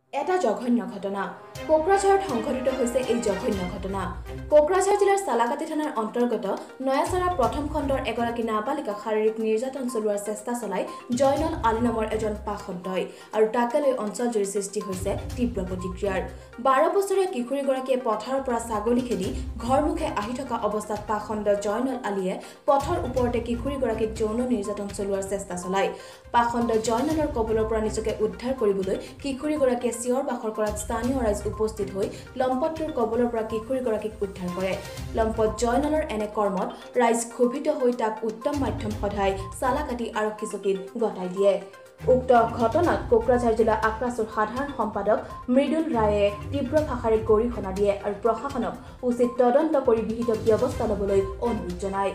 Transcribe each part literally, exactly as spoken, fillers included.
এটা জঘন্য ঘটনা কোকৰাঝাৰত সংঘটিত হৈছে এই জঘন্য ঘটনা কোকৰাঝাৰ জিলাৰ সালাকাটি থানাৰ অন্তৰ্গত নয়াছৰা প্ৰথম খণ্ডৰ এগৰাকী নাবালিকা শাৰীৰিক নিৰ্যাতন চলোৱাৰ চেষ্টা চলাই জয়নল আলী নামৰ এজন পাখণ্ডই আৰু টাকেলৈ অঞ্চলজুৰি সৃষ্টি হৈছে তীব্ৰ প্ৰতিক্ৰিয়াৰ বাৰ বছৰীয়া কিশোৰীগৰাকীয়ে পথাৰৰ পৰা ছাগলী খেদি ঘৰমুখে আহি থকা অৱস্থাত পাখণ্ড জয়নল আলীয়ে পথৰ ওপৰতে কিশোৰীগৰাকীক যৌন নিৰ্যাতন চলোৱাৰ চেষ্টা চলাই পাখণ্ড জয়নলৰ কবলৰ পৰা নিজকে উদ্ধাৰ কৰিবলৈ কিশোৰীগৰাকীয়ে চিঞৰ বাখৰ কৰাত স্থানীয় ৰাইজ উপস্থিত হৈ লম্পটটোৰ কবলৰ পৰা কিশোৰীগৰাকীক উদ্ধাৰ কৰে লম্পট জয়নলৰ এনে কৰ্মত ৰাইজ ক্ষোভিত হৈ তাক উত্তম মাধ্যম সধাই সালাকাটি আৰক্ষী চকীত গতাই দিয়ে উক্ত ঘটনাত কোকৰাঝাৰ জিলা আক্ৰাছৰ সাধাৰণ সম্পাদক মৃদুল ৰায়ে তীব্ৰ ভাষাৰে গৰিহণা দিয়ে আৰু প্ৰশাসনক উচিত তদন্ত কৰি বিহিত ব্যৱস্থা ল'বলৈ অনুৰোধ জনায়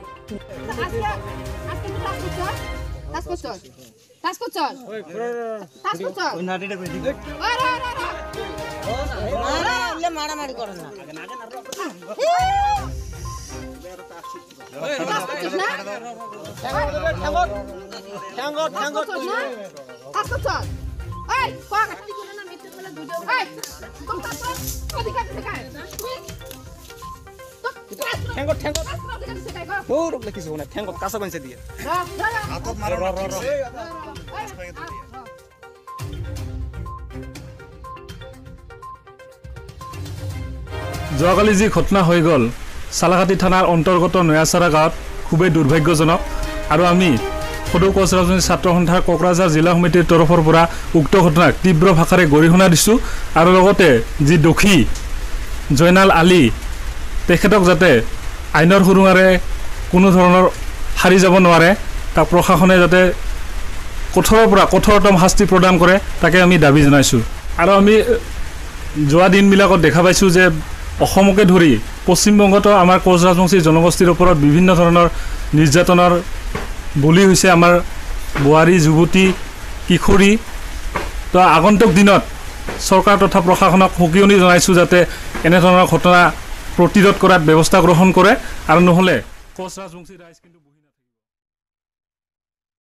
Tas kocor. Tas kocor. Tas kocor. ওই নাটিটা কই দিই। আরে আরে আরে। মারা এলে মারামারি করে না। Tas kocor না? ঠ্যাঙ্গ ঠ্যাঙ্গ Tas kocor. এই, পাগা তুই কোন না মিথ্যে বলে দুটো। এই, তুমি tas kocor। ওদিকে দেখায়। ঠ্যাঙ্গ ঠ্যাঙ্গ ও রকলে কিছু না ঠ্যাঙ্গ কাঁচা বানছে দিয়ে হাতত মারো র র যোৱাকালি যি ঘটনা হৈ গ'ল সালাকাটি থানাৰ অন্তৰ্গত নয়াছৰা গাঁৱত খুবেই দুৰ্ভাগ্যজনক আৰু আমি সদৌ কোচ ৰাজনৈতিক ছাত্ৰ সন্থাৰ কোকৰাঝাৰ জিলা সমিতিৰ তৰফৰ পৰা উক্ত ঘটনাক তীব্ৰ ভাষাৰে গৰিহণা দিছোঁ আৰু লগতে যি দোষী জয়নাল আলী তেখেতক যাতে আইনৰ সুৰুঙাৰে কোনো ধৰণৰ হাৰি যাব নোৱাৰে তাক প্ৰশাসনে যাতে কঠোৰৰ পৰা কঠোৰতম শাস্তি প্ৰদান কৰে তাকে আমি দাবী জনাইছোঁ আৰু আমি যোৱা দিনবিলাকত দেখা পাইছোঁ যে অসমকে ধৰি পশ্চিমবংগতো আমাৰ কোচ ৰাজবংশী জনগোষ্ঠীৰ ওপৰত বিভিন্ন ধৰণৰ নিৰ্যাতনৰ বলি হৈছে আমাৰ বোৱাৰী যুৱতী কিশোৰী তো আগন্তুক দিনত চৰকাৰ তথা প্ৰশাসনক সকিয়নি জনাইছোঁ যাতে এনেধৰণৰ ঘটনা প্ৰতিৰোধ কৰাত ব্যৱস্থা গ্ৰহণ কৰে আৰু নহ'লে কোচ ৰাজবংশী ৰাইজ কিন্তু